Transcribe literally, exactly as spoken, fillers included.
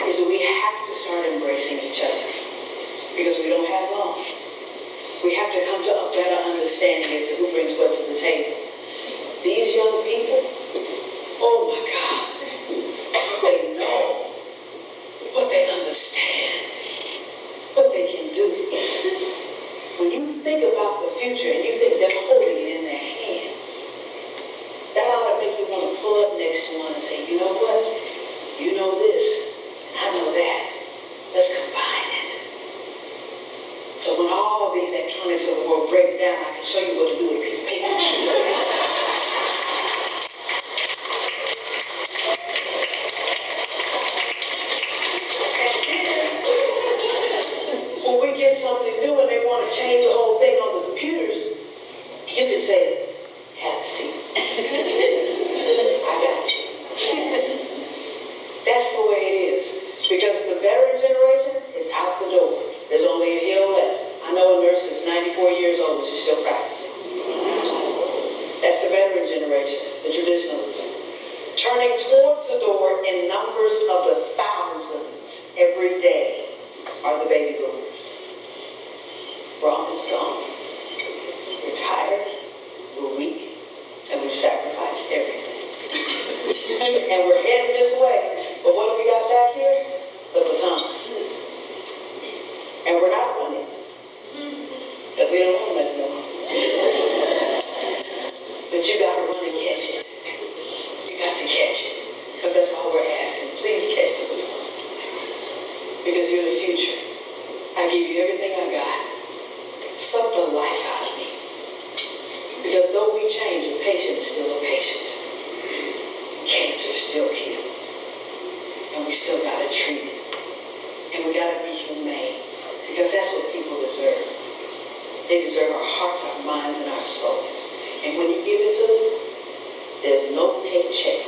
is that we have to start embracing each other because we don't have long. We have to come to a better understanding as to who brings what to the table. These young people, oh my God, what they know, what they understand, what they can do. When you think about the future and you think they're holding it in their hands, that ought to make you want to pull up next to one and say, you know what? You know this, and I know that. Let's combine it. So when all the electronics of the world breaks down, I can show you what to do with a piece of paper. When we get something new and they want to change the whole thing on the computers, you can say, have a seat. I got you. That's the way it is. Because the veteran generation is out the door. There's only a hill left. I know a nurse that's ninety-four years old, but she's still practicing. That's the veteran generation, the traditionalists. Turning towards the door in numbers of the thousands every day are the baby boomers. Wrong is gone. We're tired, we're weak, and we've sacrificed everything. And we're heading this way. But what do we got back here? The baton. And we're not running. Because we don't want to mess no more. But you got to run and catch it. You got to catch it. Because that's all we're asking. Please catch the baton. Because you're the future. I give you everything I got. Suck the life out of me. Because though we change, a patient is still a patient. Cancer still kills. And we still got to treat it. And we got to be humane. Because that's what people deserve. They deserve our hearts, our minds, and our souls. And when you give it to them, there's no paycheck